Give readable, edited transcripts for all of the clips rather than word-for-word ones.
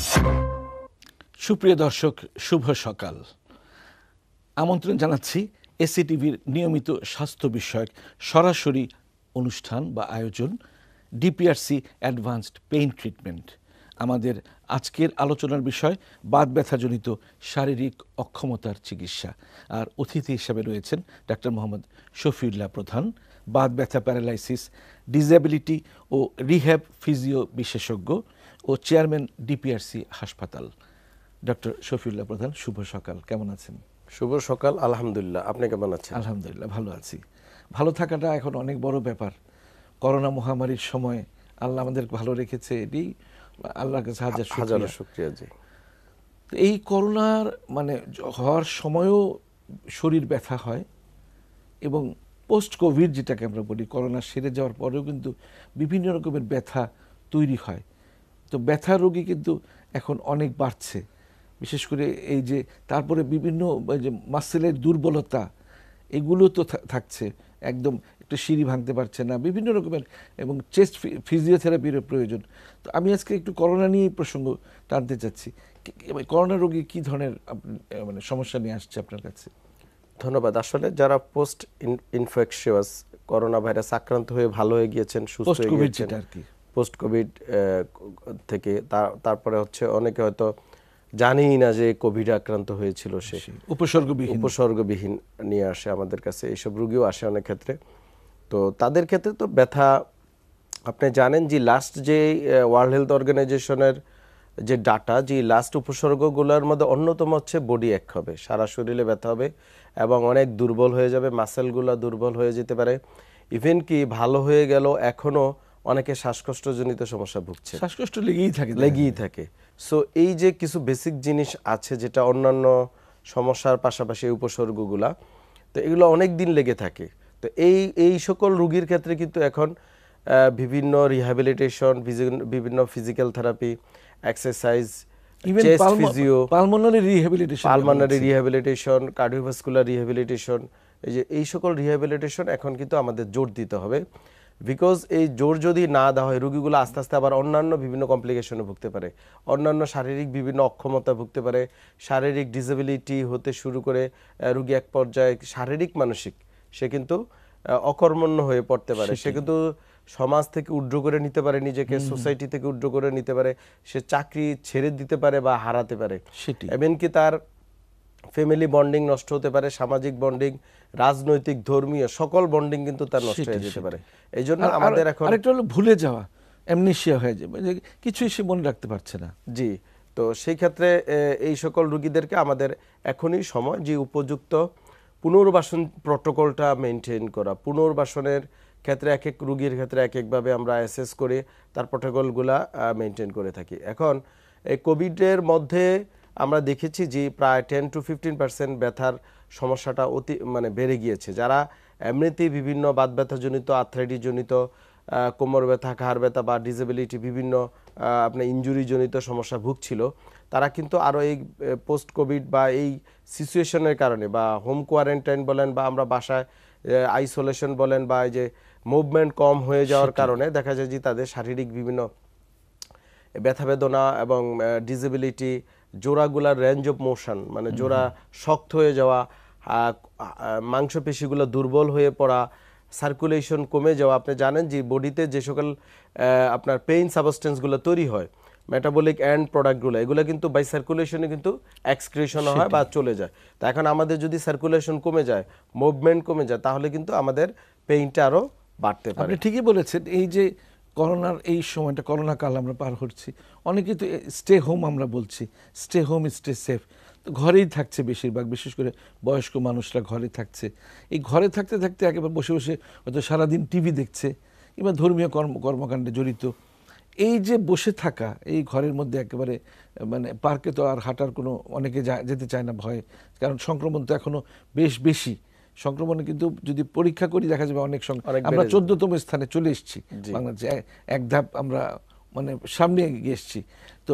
সুপ্রিয় দর্শক, শুভ সকাল। আমন্ত্রণ জানাচ্ছি এসিটিভির নিয়মিত স্বাস্থ্য বিষয়ক সরাসরি অনুষ্ঠান বা আয়োজন ডিপিআরসি অ্যাডভান্সড পেইন ট্রিটমেন্ট। আমাদের আজকের আলোচনার বিষয় বাত ব্যথাজনিত শারীরিক অক্ষমতার চিকিৎসা। আর অতিথি হিসেবে রয়েছেন ডাক্তার মোহাম্মদ শফিউল্লাহ প্রধান, বাত ব্যথা, প্যারালাইসিস, ডিসএবিলিটি ও রিহ্যাব ফিজিও বিশেষজ্ঞ ও চেয়ারম্যান ডিপিআরসি হাসপাতাল। ডক্টর শফিউল্লাহ প্রধান, শুভ সকাল, কেমন আছেন? শুভ সকাল, আলহামদুলিল্লাহ। আপনি কেমন আছেন? আলহামদুলিল্লাহ, ভালো আছি। ভালো থাকাটা এখন অনেক বড় ব্যাপার। করোনা মহামারীর সময় আল্লাহ আমাদের ভালো রেখেছে, এটি আল্লাহর কাছে হাজার শুকরিয়া। জি, এই করোনার হওয়ার সময়ও শরীর ব্যথা হয় এবং পোস্ট কোভিড যেটাকে আমরা বলি, করোনা সেরে যাওয়ার পরেও কিন্তু বিভিন্ন রকমের ব্যথা তৈরি হয়। তো ব্যথা রোগী কিন্তু এখন অনেক বাড়ছে, বিশেষ করে এই যে তারপরে বিভিন্ন যে মাসেলের দুর্বলতা, এগুলো তো থাকছে, একদম একটু সিঁড়ি ভাঙতে পারছে না, বিভিন্ন রকমের, এবং চেস্ট ফিজিওথেরাপির প্রয়োজন। তো আমি আজকে একটু করোনা নিয়েই প্রসঙ্গ টানতে চাচ্ছি। করোনা রোগী কী ধরনের সমস্যা নিয়ে আসছে আপনার কাছে? ধন্যবাদ। আসলে যারা পোস্ট ইনফেকশিয়াস করোনা ভাইরাস আক্রান্ত হয়ে ভালো হয়ে গিয়েছেন, সুস্থ হয়ে গিয়েছেন আর কি, পোস্ট কোভিড থেকে, তারপরে হচ্ছে অনেকে হয়তো জানেই না যে কোভিড আক্রান্ত হয়েছিল, সে উপসর্গবিহীন নিয়ে আসে আমাদের কাছে। এইসব রোগীও আসে অনেক ক্ষেত্রে। তো তাদের ক্ষেত্রে তো ব্যথা, আপনি জানেন যে লাস্ট যে ওয়ার্ল্ড হেলথ অর্গানাইজেশনের যে ডাটা, যে লাস্ট উপসর্গগুলোর মধ্যে অন্যতম হচ্ছে বডি এক হবে, সারা শরীরে ব্যথা হবে এবং অনেক দুর্বল হয়ে যাবে, মাসেলগুলো দুর্বল হয়ে যেতে পারে। ইভেন কি ভালো হয়ে গেল এখনও অনেকে শ্বাসকষ্টজনিত সমস্যা ভুগছে, শ্বাসকষ্ট লেগেই থাকে। সো এই যে কিছু বেসিক জিনিস আছে যেটা অন্যান্য সমস্যার পাশাপাশি উপসর্গগুলা, তো এগুলো অনেক দিন লেগে থাকে। তো এই সকল রোগীর ক্ষেত্রে কিন্তু এখন বিভিন্ন রিহ্যাবিলিটেশন, বিভিন্ন physical therapy, exercise, chest physio, pulmonary rehabilitation, cardiovascular rehabilitation, এই সকল রিহ্যাবিলিটেশন এখন কিন্তু আমাদের জোর দিতে হবে। বিকজ এই জোর যদি না দেওয়া হয়, রোগীগুলো আস্তে আস্তে আবার অন্যান্য বিভিন্ন কমপ্লিকেশনে ভুগতে পারে, অন্যান্য শারীরিক বিভিন্ন অক্ষমতা ভুগতে পারে, শারীরিক ডিসেবিলিটি হতে শুরু করে রোগী এক পর্যায়ে শারীরিক মানসিক সে কিন্তু অকর্মণ্য হয়ে পড়তে পারে। সে কিন্তু সমাজ থেকে উড্র করে নিতে পারে, নিজেকে সোসাইটি থেকে উড্র করে নিতে পারে, সে চাকরি ছেড়ে দিতে পারে বা হারাতে পারে। এমনকি তার ফ্যামিলি বন্ডিং নষ্ট হতে পারে, সামাজিক বন্ডিং, রাজনৈতিক, ধর্মীয় সকল বন্ডিং কিন্তু তার নষ্ট হয়ে যেতে পারে। এই জন্য আমাদের এখন আরেকটা হলো ভুলে যাওয়া, অ্যামনেশিয়া হয়ে যাবে, কিছুই সে মনে রাখতে পারছে না। জি, তো সেই ক্ষেত্রে এই সকল রোগীদেরকে আমাদের এখনই সময় যে উপযুক্ত পুনর্বাসন প্রটোকলটা মেনটেন করা। পুনর্বাসনের ক্ষেত্রে এক এক রোগীর ক্ষেত্রে এক একভাবে আমরা অ্যাসেস করে তার প্রটোকলগুলা মেনটেন করে থাকি। এখন এই কোভিডের মধ্যে আমরা দেখেছি যে প্রায় 10 to 15% ব্যথার সমস্যাটা বেড়ে গিয়েছে। যারা এমনিতেই বিভিন্ন বাত ব্যথাজনিত, আর্থ্রাইটিসজনিত, কোমর ব্যথা, ঘাড় ব্যথা বা ডিসেবিলিটি, বিভিন্ন আপনার ইনজুরিজনিত সমস্যা ভুগছিল, তারা কিন্তু আরও এই পোস্ট কোভিড বা এই সিচুয়েশনের কারণে, বা হোম কোয়ারেন্টাইন বলেন বা আমরা বাসায় আইসোলেশন বলেন, বা এই যে মুভমেন্ট কম হয়ে যাওয়ার কারণে দেখা যায় যে তাদের শারীরিক বিভিন্ন ব্যথা বেদনা এবং ডিসেবিলিটি, জোড়াগুলার রেঞ্জ অফ মোশন, জোড়া শক্ত হয়ে যাওয়া, মাংসপেশিগুলো দুর্বল হয়ে পড়া, সার্কুলেশন কমে যাওয়া। আপনি জানেন যে বডিতে যে সকল আপনার পেইন সাবস্টেন্সগুলো তৈরি হয়, মেটাবলিক এন্ড প্রোডাক্টগুলো, এগুলো কিন্তু বাই সার্কুলেশনে কিন্তু এক্সক্রিশন হয় বা চলে যায়। তো এখন আমাদের যদি সার্কুলেশন কমে যায়, মুভমেন্ট কমে যায়, তাহলে কিন্তু আমাদের পেইনটা আরও বাড়তে পারে। আপনি ঠিকই বলেছেন। এই যে করোনার এই সময়টা, করোনা কাল আমরা পার করছি, অনেকেই তো স্টে হোম আমরা বলছি, স্টে হোম স্টে সেফ, তো ঘরেই থাকছে বেশিরভাগ, বিশেষ করে বয়স্ক মানুষরা ঘরে থাকছে। এই ঘরে থাকতে থাকতে একেবারে বসে বসে হয়তো সারাদিন টিভি দেখছে কিংবা ধর্মীয় কর্মকাণ্ডে জড়িত। এই যে বসে থাকা, এই ঘরের মধ্যে একেবারে পার্কে তো আর হাঁটার কোনো, অনেকে যেতে চায় না ভয়ে, কারণ সংক্রমণ তো এখনো বেশি। সংক্রমণে কিন্তু যদি পরীক্ষা করি দেখা যাবে অনেক আমরা 14তম স্থানে চলে এসেছি বাংলাদেশে, এক ধাপ আমরা সামনে এগিয়ে এসেছি। তো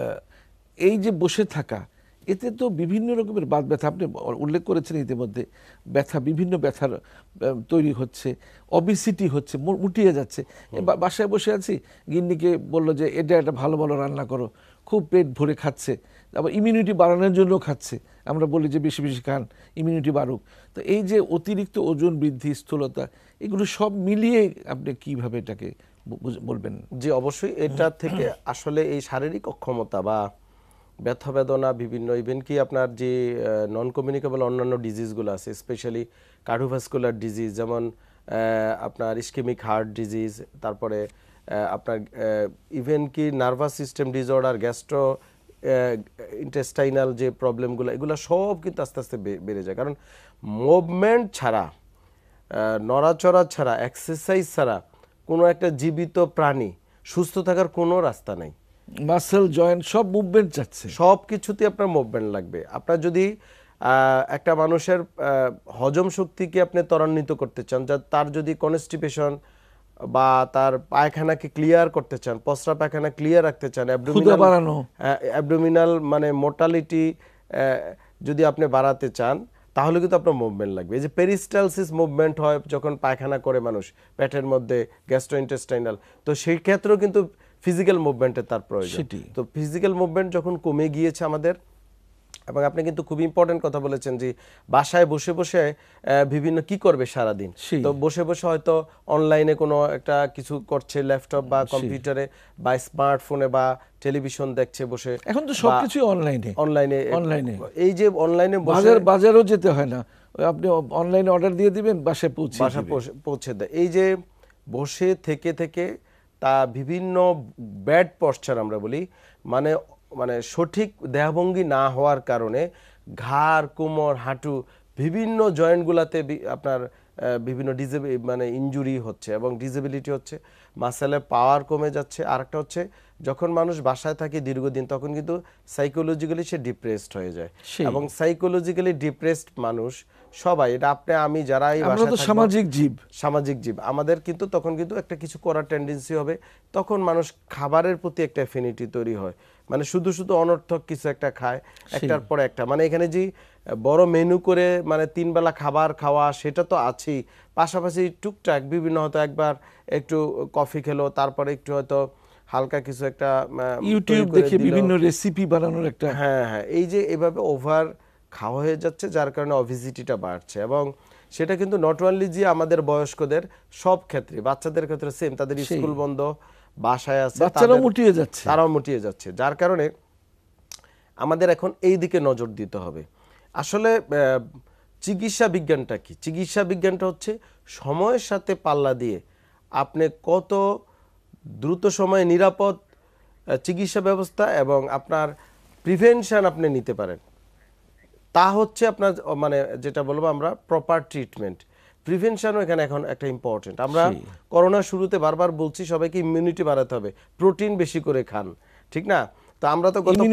এই যে বসে থাকা, এতে তো বিভিন্ন রকমের বাত ব্যথা, আপনি উল্লেখ করেছেন ইতিমধ্যে, বিভিন্ন ব্যথার তৈরি হচ্ছে, অবিসিটি হচ্ছে, মুটিয়ে যাচ্ছে। বাসায় বসে আছি, গিন্নিকে বললো যে এটা ভালো ভালো রান্না করো, খুব পেট ভরে খাচ্ছে, আবার ইমিউনিটি বাড়ানোর জন্য খাচ্ছে, আমরা বলি যে বেশি বেশি খান ইমিউনিটি বাড়ুক। তো এই যে অতিরিক্ত ওজন বৃদ্ধি, স্থূলতা, এগুলো সব মিলিয়ে আপনি কিভাবে এটাকে বলবেন? জি অবশ্যই, এটা থেকে আসলে এই শারীরিক অক্ষমতা বা ব্যথা বেদনা বিভিন্ন, ইভেন কি আপনার যে নন কমিউনিকেবল অন্যান্য ডিজিজগুলো আছে, স্পেশালি কার্ডিওভাস্কুলার ডিজিজ, যেমন আপনার ইসকেমিক হার্ট ডিজিজ, তারপরে আপনার ইভেন কি nervous system disorder, gastro intestinal যে প্রবলেমগুলো, এগুলো সব কিন্তু আস্তে আস্তে বেড়ে যায়। কারণ মুভমেন্ট ছাড়া, নড়াচড়া ছাড়া, এক্সারসাইজ ছাড়া কোনো একটা জীবিত প্রাণী সুস্থ থাকার কোনো রাস্তা নাই। মাসেল জয়েন্ট সব মুভমেন্ট যাচ্ছে, সব কিছুতে আপনার মুভমেন্ট লাগবে। আপনার যদি একটা মানুষের হজম শক্তিকে আপনি ত্বরান্বিত করতে চান, তার যদি কনস্টিপেশন বা তার পায়খানাকে ক্লিয়ার করতে চান, পসরা পায়খানা ক্লিয়ার রাখতে চান, অ্যাবডোমিনাল মানে মোর্টালিটি যদি আপনি বাড়াতে চান, তাহলে কিন্তু আপনার মুভমেন্ট লাগবে। এই যে পেরিস্টালসিস মুভমেন্ট হয় যখন পায়খানা করে মানুষ পেটের মধ্যে, গ্যাস্ট্রোইন্টেস্টাইনাল, তো সেই ক্ষেত্রেও কিন্তু ফিজিক্যাল মুভমেন্টের তার প্রয়োজন। তো ফিজিক্যাল মুভমেন্ট যখন কমে গিয়েছে আমাদের, এবং আপনি কিন্তু খুব ইম্পর্টেন্ট কথা বলেছেন যে বাসায় বসে বসে বিভিন্ন কি করবে সারাদিন, তো বসে বসে হয়তো অনলাইনে কোনো একটা কিছু করছে, ল্যাপটপ বা কম্পিউটারে বা স্মার্টফোনে বা টেলিভিশন দেখছে বসে। এখন তো সবকিছু অনলাইনে অনলাইনে এই যে অনলাইনে বাজারও যেতে হয় না, আপনি অনলাইনে অর্ডার দিয়ে দিবেন, বাসায় পৌঁছে দেয়। এই যে বসে থেকে থেকে তা বিভিন্ন ব্যাড পশ্চার আমরা বলি, মানে সঠিক দেহভঙ্গি না হওয়ার কারণে ঘাড়, কোমর, হাঁটু বিভিন্ন জয়েন্টগুলোতে আপনার বিভিন্ন মানে ইনজুরি হচ্ছে এবং ডিসেবিলিটি হচ্ছে, মাসেলের পাওয়ার কমে যাচ্ছে। আর একটা হচ্ছে, যখন মানুষ বাসায় থাকে দীর্ঘদিন, তখন কিন্তু সাইকোলজিক্যালি সে ডিপ্রেসড হয়ে যায়। এবং সাইকোলজিক্যালি ডিপ্রেসড মানুষ সবাই, এটা আপনি আমি যারা এই বাসায় থাকবো, সামাজিক জীব, আমাদের কিন্তু তখন কিন্তু একটা কিছু করার টেন্ডেন্সি হবে। তখন মানুষ খাবারের প্রতি একটা অ্যাফিনিটি তৈরি হয়, মানে শুধু শুধু অনর্থক কিছু একটা খায়, একটার পর একটা। মানে এখানে যে বড় মেনু করে মানে 3 বেলা খাবার খাওয়া, সেটা তো আছেই, পাশাপাশি টুকটাক বিভিন্ন, হয়তো একবার একটু কফি খেলো, তারপরে একটু হয়তো হালকা কিছু একটা ইউটিউব দেখে বিভিন্ন রেসিপি বানানোর একটা, হ্যাঁ, এই যে এভাবে ওভার খাওয়া হয়ে যাচ্ছে, যার কারণে অভিজিটিটা বাড়ছে। এবং সেটা কিন্তু নট অনলি যে আমাদের বয়স্কদের, সব ক্ষেত্রে, বাচ্চাদের ক্ষেত্রে সেম, তাদের স্কুল বন্ধ, বাসায় আছে, তারাও মুটিয়ে যাচ্ছে। যার কারণে আমাদের এখন এই দিকে নজর দিতে হবে। আসলে চিকিৎসা বিজ্ঞানটা কি? চিকিৎসা বিজ্ঞানটা হচ্ছে সময়ের সাথে পাল্লা দিয়ে আপনি কত দ্রুত সময়ে নিরাপদ চিকিৎসা ব্যবস্থা এবং আপনার প্রিভেনশন আপনি নিতে পারেন, তা হচ্ছে আপনার মানে যেটা বলবো আমরা প্রপার ট্রিটমেন্ট। প্রিভেনশনও এখানে এখন একটা ইম্পর্টেন্ট। আমরা করোনার শুরুতে বারবার বলছি সবাইকে ইমিউনিটি বাড়াতে হবে, প্রোটিন বেশি করে খান, ঠিক না? তো আমরা তো গত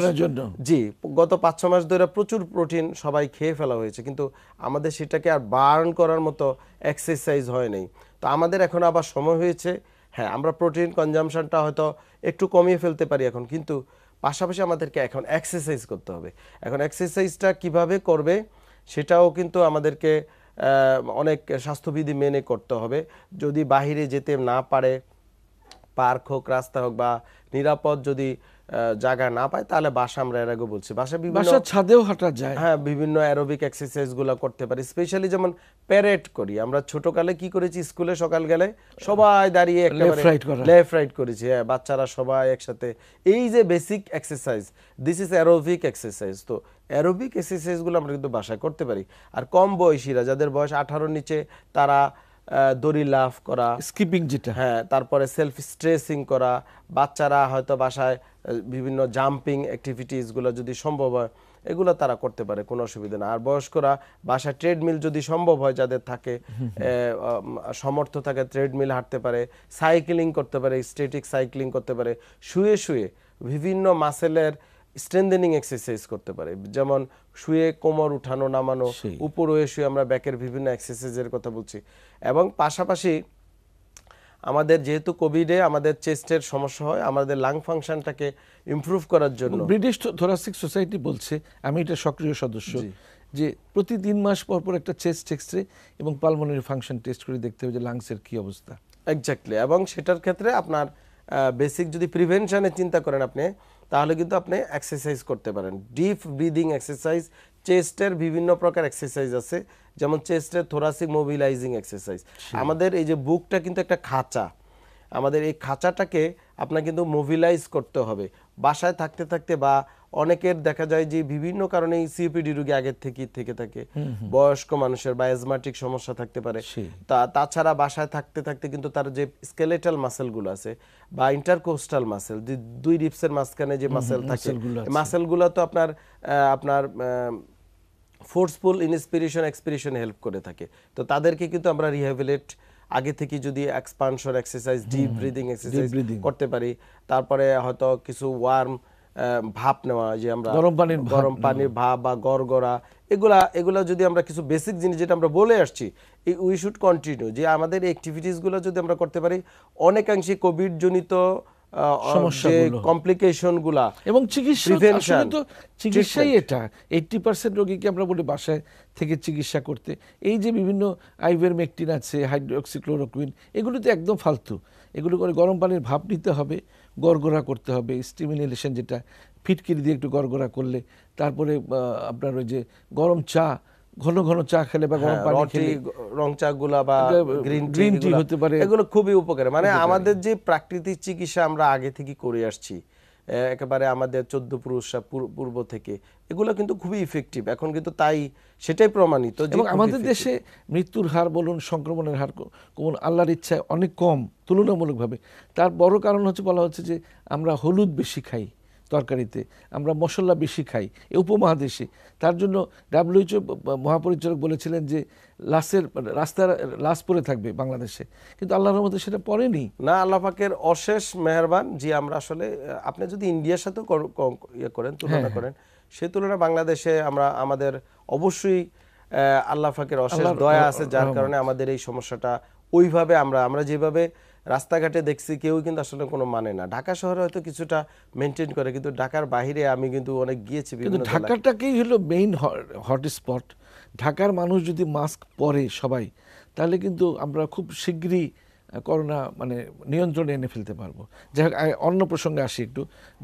5-6 মাস ধরে প্রচুর প্রোটিন সবাই খেয়ে ফেলা হয়েছে, কিন্তু আমাদের সেটাকে আর বার্ন করার মতো এক্সারসাইজ হয় নাই। তো আমাদের এখন আবার সময় হয়েছে, হ্যাঁ আমরা প্রোটিন কনজাম্পশনটা হয়তো একটু কমিয়ে ফেলতে পারি এখন, কিন্তু পাশাপাশি আমাদেরকে এখন এক্সারসাইজ করতে হবে। এখন এক্সারসাইজটা কিভাবে করবে সেটাও কিন্তু আমাদেরকে অনেক স্বাস্থ্যবিধি মেনে করতে হবে। যদি বাহিরে যেতে না পারে, পার্ক হোক, রাস্তা হোক, বা নিরাপদ যদি জায়গা না পায়, তাহলে বাসা, আমরা এর আগে বলছি, বাসার ছাদেও হাঁটা যায়, হ্যাঁ বিভিন্ন অ্যারোবিক এক্সারসাইজ গুলো করতে পারি। স্পেশালি যেমন প্যারেড করি আমরা ছোটকালে, কি করেছি, স্কুলে সকাল গেলে সবাই দাঁড়িয়ে লেফট রাইট করেছি, হ্যাঁ বাচ্চারা সবাই একসাথে। এই যে basic exercise, this is aerobic exercise. তো অ্যারোবিক এক্সারসাইজ গুলো আমরা কিন্তু বাসায় করতে পারি। আর কম বয়সীরা, যাদের বয়স 18 নিচে, তারা দড়ি লাফ করা, স্কিপিং যেটা, হ্যাঁ, তারপরে সেলফ স্ট্রেসিং করা, বাচ্চারা হয়তো বাসায় বিভিন্ন জাম্পিং অ্যাক্টিভিটিস গুলো যদি সম্ভব হয়, এগুলো তারা করতে পারে, কোনো অসুবিধা না। আর বয়স্করা বাসায় ট্রেডমিল যদি সম্ভব হয়, যাদের থাকে সমর্থ থাকে, ট্রেডমিল হাঁটতে পারে, সাইক্লিং করতে পারে, স্ট্যাটিক সাইক্লিং করতে পারে, শুয়ে শুয়ে বিভিন্ন মাসেলের স্ট্রেংথেনিং এক্সারসাইজ করতে পারে, যেমন শুয়ে কোমর উঠানো নামানো, উপর হয়ে শুয়ে আমরা ব্যাকের বিভিন্ন এক্সারসাইজের কথা বলছি। এবং পাশাপাশি আমাদের যেহেতু কোভিডে আমাদের চেস্টের সমস্যা হয়, আমাদের লাং ফাংশনটাকে ইমপ্রুভ করার জন্য ব্রিটিশ থোরাসিক সোসাইটি বলছে, আমি এটা সক্রিয় সদস্য, যে প্রতি 3 মাস পর পর একটা চেস্ট এক্সরে এবং পালমোনারি ফাংশন টেস্ট করে দেখতে হবে যে লাংসের কি অবস্থা। এক্স্যাক্টলি। এবং সেটার ক্ষেত্রে আপনার বেসিক যদি প্রিভেনশনে চিন্তা করেন আপনি, তাহলে কিন্তু আপনি এক্সারসাইজ করতে পারেন। ডিপ ব্রিদিং এক্সারসাইজ, চেস্টের বিভিন্ন প্রকার এক্সারসাইজ আছে, যেমন চেস্টের থোরাসিক মোবিলাইজিং এক্সারসাইজ। আমাদের এই যে বুকটা কিন্তু একটা খাঁচা, আমাদের এই খাঁচাটাকে আপনার কিন্তু মোবিলাইজ করতে হবে বাসায় থাকতে থাকতে, বা অনেকের দেখা যায় যে বিভিন্ন কারণে সিওপিডি রোগী আগের থেকেই থেকে থাকে, বয়স্ক মানুষের বা অ্যাজমাটিক সমস্যা থাকতে পারে। তাছাড়া বাসায় থাকতে থাকতে কিন্তু তার যে স্কেলেটাল মাসেলগুলো আছে বা ইন্টারকোস্টাল মাসেল, দুই রিপসের মাঝখানে যে মাসেল থাকে, মাসেলগুলো তো আপনার আপনার ফোর্সফুল ইনস্পিরেশন এক্সপিরেশনে হেল্প করে থাকে। তো তাদেরকে কিন্তু আমরা রিহ্যাবিলিট আগে থেকে যদি expansion exercise, deep breathing exercise করতে পারি, তারপরে হয়তো কিছু ওয়ার্ম ভাপ নেওয়া, যে আমরা গরম পানির ভাপ বা গড়গড়া, এগুলা যদি আমরা কিছু বেসিক জিনিস যেটা আমরা বলে আসছি, উই শুড কন্টিনিউ, যে আমাদের এই অ্যাক্টিভিটিসগুলো যদি আমরা করতে পারি, অনেকাংশে কোভিড জনিত কমপ্লিকেশনগুলা এবং চিকিৎসাই এটা 80% রোগীকে আমরা বলি বাসায় থেকে চিকিৎসা করতে। এই যে বিভিন্ন আইভারমেকটিন আছে, হাইড্রোক্সিক্লোরোকুইন, এগুলো তো একদম ফালতু। এগুলো করে গরম পানির ভাপ নিতে হবে, গড়গড়া করতে হবে, স্টিমুলেশন, যেটা ফিটকিরি দিয়ে একটু গড়গড়া করলে, তারপরে আপনার ওই যে গরম চা, ঘন ঘন চা খেলে বা গরম পানি খেলে, রং চা গুলা বা গ্রিন টি হতে পারে, এগুলো খুবই উপকারী। মানে আমাদের যে প্রাকৃতিক চিকিৎসা আমরা আগে থেকে করে আসছি, একেবারে আমাদের 14 পুরুষরা পূর্ব থেকে, এগুলো কিন্তু খুবই ইফেক্টিভ। এখন কিন্তু তাই সেটাই প্রমাণিত। এবং আমাদের দেশে মৃত্যুর হার বলুন, সংক্রমণের হার আল্লাহর ইচ্ছায় অনেক কম তুলনামূলকভাবে। তার বড় কারণ হচ্ছে, বলা হচ্ছে যে আমরা হলুদ বেশি খাই তরকারিতে, আমরা মশলা বেশি খাই এই উপমহাদেশে। তার জন্য WHO মহাপরিচালক বলেছিলেন যে রাস্তার লাশ পড়ে থাকবে বাংলাদেশে, কিন্তু আল্লাহর রহমতে সেটা পড়েনি। না, আল্লাহ পাকের অশেষ মেহেরবান। জি, আমরা আসলে আপনি যদি ইন্ডিয়ার সাথে তুলনা করেন, সেই তুলনায় বাংলাদেশে আমাদের অবশ্যই আল্লাহ পাকের অশেষ দয়া আছে, যার কারণে আমাদের এই সমস্যাটা ওইভাবে আমরা যেভাবে রাস্তাঘাটে দেখছি, কেউ কিন্তু আসলে কোনো মানে না। ঢাকা শহরে হয়তো কিছুটা মেনটেন করে, কিন্তু ঢাকার বাইরে আমি কিন্তু অনেক গিয়েছি। কিন্তু ঢাকাটাকেই হলো মেইন হটস্পট। ঢাকার মানুষ যদি মাস্ক পরে সবাই, তাহলে কিন্তু আমরা খুব শীঘ্রই করোনা নিয়ন্ত্রণে এনে ফেলতে পারবো। যাই হোক, অন্য প্রসঙ্গে আসি একটু।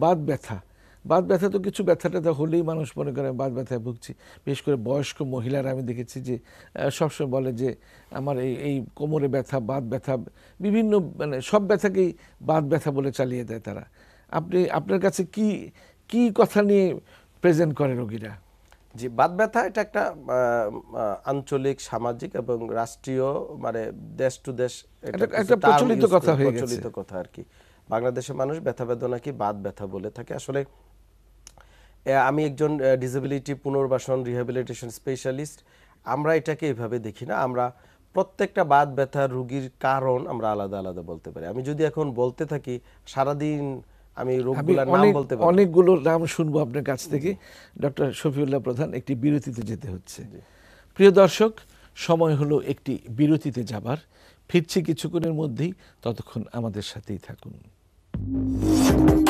বাত ব্যথা তো কিছু ব্যথা হলেই মানুষ মনে করে বাত ব্যথায় ভুগছি। বিশেষ করে বয়স্ক মহিলারা আমি দেখেছি যে সবসময় বলে যে আমার এই কোমরে ব্যথা, বাত ব্যথা, বিভিন্ন সব ব্যথাকেই বাত ব্যথা বলে চালিয়ে দেয় তারা। আপনার কাছে কি কথা নিয়ে প্রেজেন্ট করে রোগীরা? জি, বাত ব্যথা এটা একটা আঞ্চলিক, সামাজিক এবং রাষ্ট্রীয়, দেশ টু দেশ একটা প্রচলিত কথা হয়ে গেছে, প্রচলিত কথা আর কি। বাংলাদেশের মানুষ ব্যথা বেদনাকে বাত ব্যথা বলে থাকে। আসলে আমি একজন ডিসেবিলিটি পুনর্বাসন রিহ্যাবিলিটেশন স্পেশালিস্ট। আমরা এটাকে এইভাবে দেখি না। আমরা প্রত্যেকটা বাত ব্যথা রোগীর কারণ আমরা আলাদা আলাদা বলতে পারি। আমি যদি এখন বলতে থাকি সারাদিন, আমি রোগগুলোর নাম বলতে পারি, অনেকগুলো নাম শুনবো আপনার কাছ থেকে। ডক্টর শফিউল্লাহ প্রধান, একটি বিরতিতে যেতে হচ্ছে। প্রিয় দর্শক, সময় হলো একটি বিরতিতে যাবার। ফিরছি কিছুক্ষণের মধ্যেই, ততক্ষণ আমাদের সাথেই থাকুন।